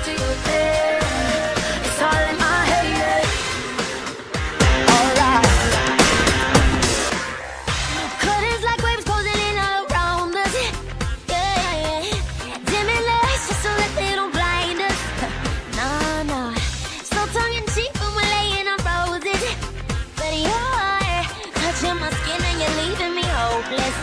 to your bed. It's all in my head. Alright. Curtains like waves closing in around us. Yeah. Dimming lights just so that they don't blind us. Nah. So tongue in cheek when we're laying on roses. But you're touching my skin and you're leaving me hopeless.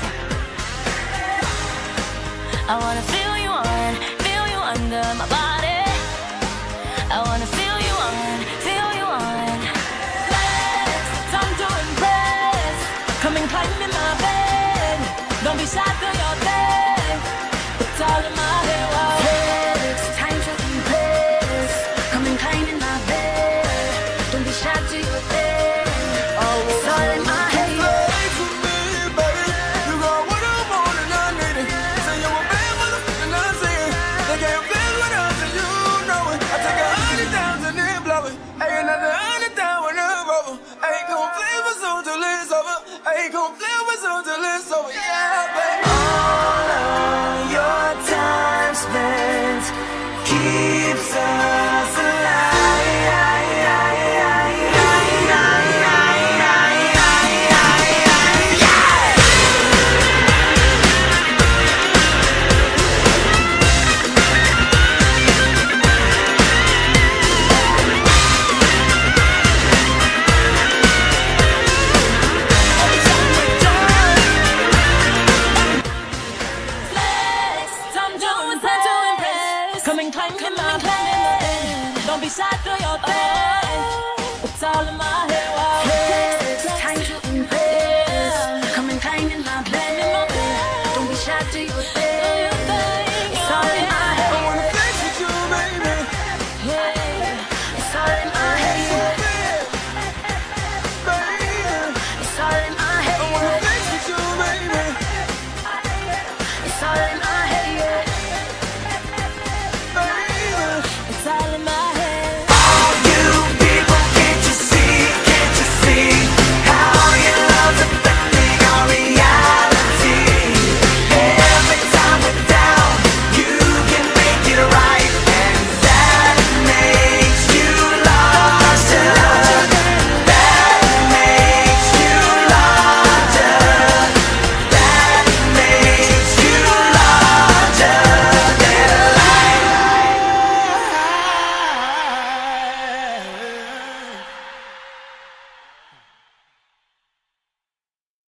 I wanna feel you under my body. I wanna feel you on. Flex, time to impress. Come and climb in my bed. Don't be shy, do your thing. It's all in my head. Wow. Flex, time to impress. Come and climb in my bed. Don't be shy, do your thing. Oh, it's all in my head. Keeps us alive. Come and climb in my bed. Don't be shy, do your thing. It's all in my head. Wow.